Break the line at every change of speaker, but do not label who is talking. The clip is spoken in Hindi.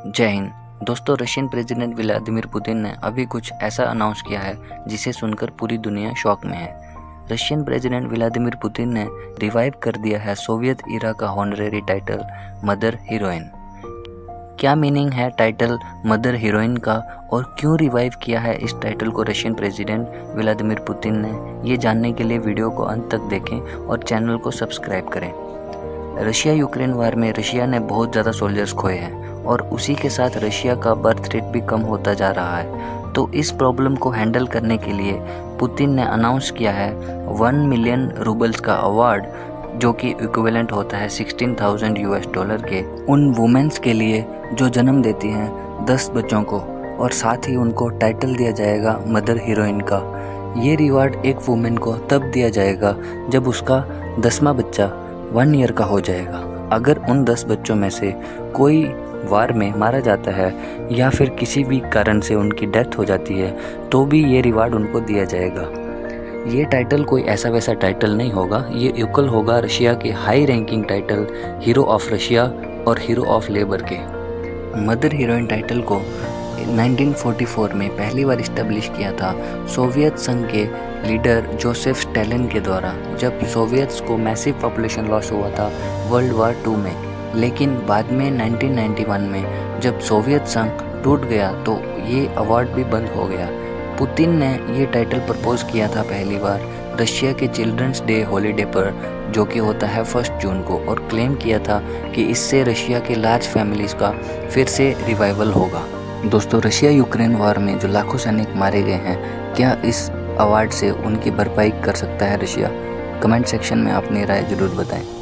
जय हिंद दोस्तों। रशियन प्रेसिडेंट व्लादिमीर पुतिन ने अभी कुछ ऐसा अनाउंस किया है जिसे सुनकर पूरी दुनिया शॉक में है। रशियन प्रेसिडेंट व्लादिमीर पुतिन ने रिवाइव कर दिया है सोवियत इरा का हॉनरेरी टाइटल मदर हीरोइन। क्या मीनिंग है टाइटल मदर हीरोइन का और क्यों रिवाइव किया है इस टाइटल को रशियन प्रेसिडेंट व्लादिमीर पुतिन ने, ये जानने के लिए वीडियो को अंत तक देखें और चैनल को सब्सक्राइब करें। रशिया यूक्रेन वार में रशिया ने बहुत ज़्यादा सोल्जर्स खोए हैं और उसी के साथ रशिया का बर्थ रेट भी कम होता जा रहा है। तो इस प्रॉब्लम को हैंडल करने के लिए पुतिन ने अनाउंस किया है 1 मिलियन रूबल्स का अवार्ड, जो कि इक्विवेलेंट होता है $16,000 के, उन वुमेन्स के लिए जो जन्म देती हैं 10 बच्चों को, और साथ ही उनको टाइटल दिया जाएगा मदर हीरोइन का। ये रिवार्ड एक वुमेन को तब दिया जाएगा जब उसका 10वां बच्चा 1 ईयर का हो जाएगा। अगर उन 10 बच्चों में से कोई वार में मारा जाता है या फिर किसी भी कारण से उनकी डेथ हो जाती है तो भी ये रिवार्ड उनको दिया जाएगा। ये टाइटल कोई ऐसा वैसा टाइटल नहीं होगा, ये इक्वल होगा रशिया के high ranking title hero of Russia और हीरो ऑफ लेबर के। मदर हीरोइन टाइटल को 1944 में पहली बार इस्टेब्लिश किया था सोवियत संघ के लीडर जोसेफ स्टालिन के द्वारा, जब सोवियत्स को मैसिव पॉपुलेशन लॉस हुआ था वर्ल्ड वार 2 में। लेकिन बाद में 1991 में जब सोवियत संघ टूट गया तो ये अवार्ड भी बंद हो गया। पुतिन ने ये टाइटल प्रपोज किया था पहली बार रशिया के चिल्ड्रंस डे हॉलीडे पर, जो कि होता है 1 जून को, और क्लेम किया था कि इससे रशिया के लार्ज फैमिलीज का फिर से रिवाइवल होगा। दोस्तों, रशिया यूक्रेन वार में जो लाखों सैनिक मारे गए हैं, क्या इस अवार्ड से उनकी भरपाई कर सकता है रशिया? कमेंट सेक्शन में अपनी राय जरूर बताएं।